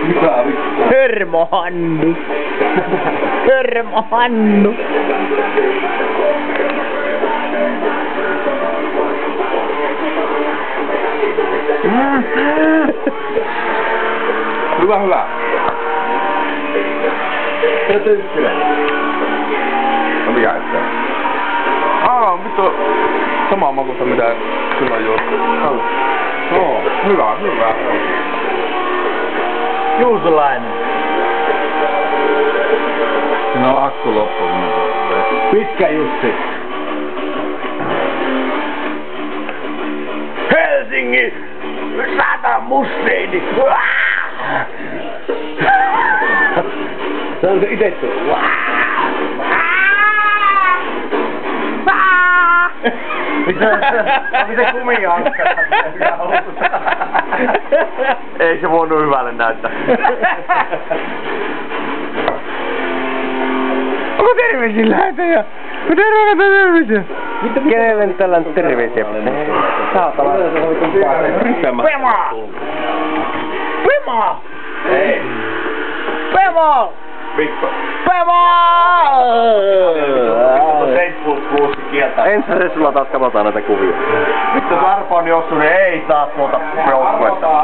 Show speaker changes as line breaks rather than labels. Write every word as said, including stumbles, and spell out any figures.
Hörmo Hannu. Hörmo Hannu.
Hyvä, hyvä. Se tyyppinen. No mikä ettei? Aa, vittu. Samaa makusta mitä silloin juuri. Joo, hyvä, hyvä.
Juusulainen.
Siinä on akku loppu.
Pitkä Jussi. Helsingin sata musteini. Se on se ite tullut. Mitä kumia on?
Ei se voinut hyvälle näyttää.
Onko terveisiä lähetäjä? Terveisiä, terveisiä. Kenelle tällä on terveisiä? Saatana. Pema! Pema!
Ei.
Pema!
Mikko.
Pema!
Facebook-kuusi kieltä.
Ensin se sulla taas katsotaan näitä kuvia.
Vittu, Sarpo on juossut, niin ei taas muuta joukkuetta.